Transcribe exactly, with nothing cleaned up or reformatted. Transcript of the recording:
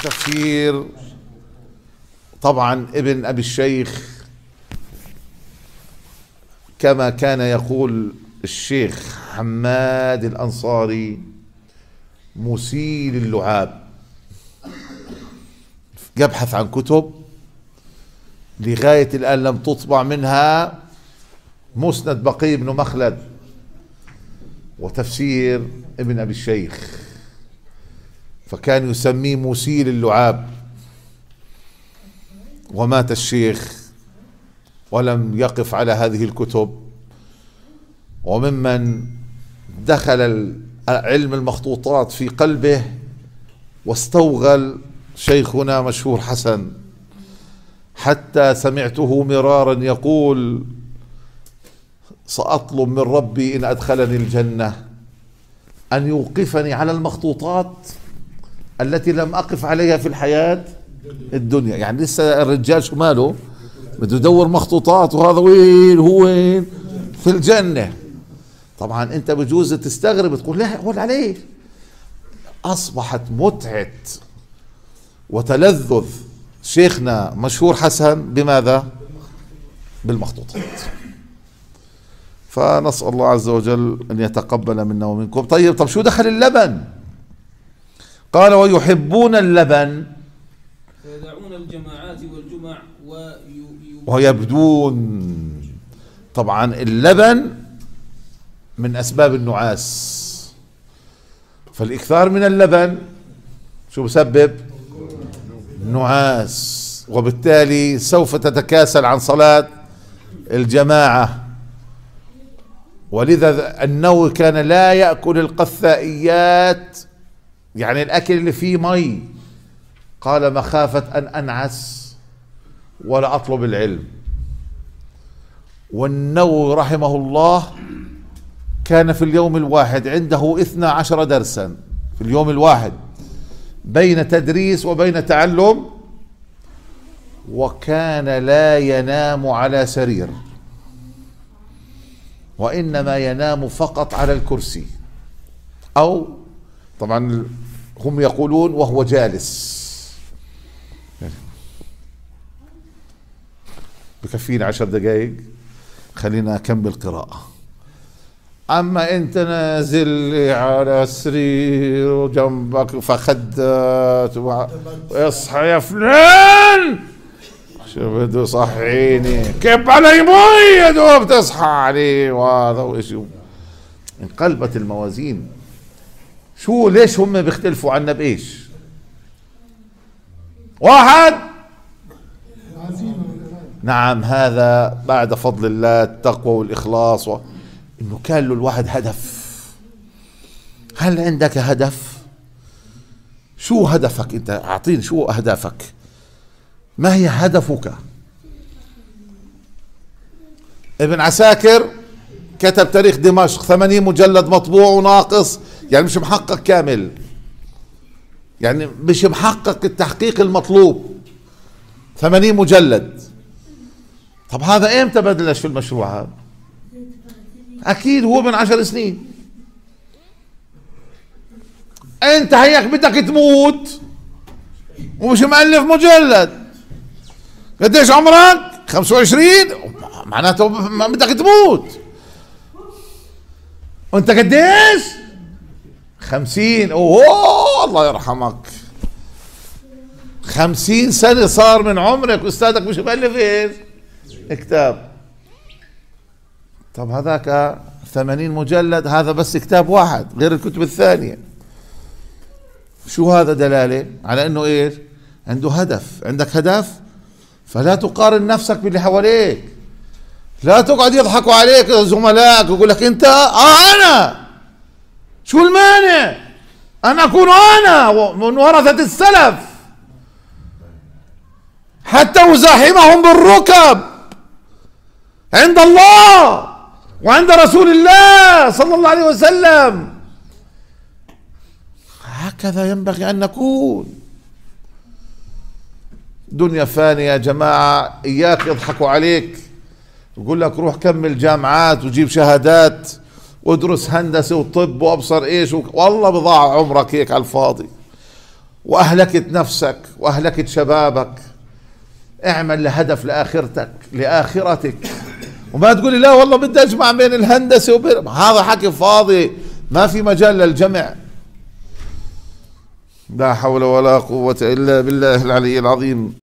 تفسير طبعا ابن أبي الشيخ كما كان يقول الشيخ حماد الأنصاري مسيل اللعاب، يبحث عن كتب لغاية الآن لم تطبع منها مسند بقي بن مخلد وتفسير ابن أبي الشيخ، فكان يسميه مسيل اللعاب. ومات الشيخ ولم يقف على هذه الكتب. وممن دخل علم المخطوطات في قلبه واستوغل شيخنا مشهور حسن، حتى سمعته مرارا يقول: سأطلب من ربي إن أدخلني الجنة أن يوقفني على المخطوطات التي لم أقف عليها في الحياة الدنيا. يعني لسه الرجال شو ماله بده يدور مخطوطات، وهذا وين هو وين في الجنة. طبعا أنت بجوز تستغرب تقول لا قول عليه. أصبحت متعة وتلذذ شيخنا مشهور حسن بماذا؟ بالمخطوطات. فنسأل الله عز وجل أن يتقبل منا ومنكم. طيب طب شو دخل اللبن؟ قال: ويحبون اللبن فيدعون الجماعات والجمع ويبدون. طبعا اللبن من أسباب النعاس، فالإكثار من اللبن شو بسبب؟ نعاس، وبالتالي سوف تتكاسل عن صلاة الجماعة. ولذا النووي كان لا يأكل القثائيات، يعني الأكل اللي فيه مي، قال: مخافة أن أنعس ولا أطلب العلم. والنووي رحمه الله كان في اليوم الواحد عنده اثنا عشر درسا في اليوم الواحد، بين تدريس وبين تعلم، وكان لا ينام على سرير، وإنما ينام فقط على الكرسي، أو طبعا هم يقولون وهو جالس. بكفينا عشر دقائق، خلينا أكمل قراءة. أما أنت نازل على سرير وجنبك فخدت اصحى يا فلان، شو بده صحيني، كب علي مي يا دوب تصحى عليه، وهذا وإيش. انقلبت الموازين. شو ليش هم بيختلفوا عنا بإيش؟ واحد، نعم، هذا بعد فضل الله التقوى والإخلاص و... إنه كان له الواحد هدف. هل عندك هدف؟ شو هدفك أنت؟ أعطيني شو أهدافك، ما هي هدفك؟ ابن عساكر كتب تاريخ دمشق ثمانين مجلد مطبوع وناقص، يعني مش محقق كامل، يعني مش محقق التحقيق المطلوب، ثمانين مجلد. طب هذا امتى بلش في المشروع هذا؟ اكيد هو من عشر سنين. انت هيك بدك تموت ومش مؤلف مجلد. قديش عمرك؟ خمسة وعشرين، معناته ما بدك تموت. وانت قديش؟ خمسين. اوه الله يرحمك، خمسين سنة صار من عمرك واستاذك مش مؤلف ايش؟ كتاب. طب هذاك ثمانين مجلد، هذا بس كتاب واحد غير الكتب الثانية. شو هذا دلالة على انه ايش؟ عنده هدف. عندك هدف فلا تقارن نفسك باللي حواليك، لا تقعد يضحكوا عليك زملائك ويقول لك انت اه انا شو المانع انا اكون انا من ورثة السلف، حتى ازاحمهم بالركب عند الله وعند رسول الله صلى الله عليه وسلم. هكذا ينبغي أن نكون. دنيا فانية يا جماعة، إياك يضحكوا عليك يقول لك روح كمل جامعات وجيب شهادات وادرس هندسة وطب وأبصر إيش، والله بضاع عمرك هيك على الفاضي. وأهلكت نفسك وأهلكت شبابك. اعمل لهدف لآخرتك لآخرتك، وما تقولي لا والله بدي أجمع بين الهندسة وبين، هذا حكي فاضي، ما في مجال للجمع. لا حول ولا قوة إلا بالله العلي العظيم.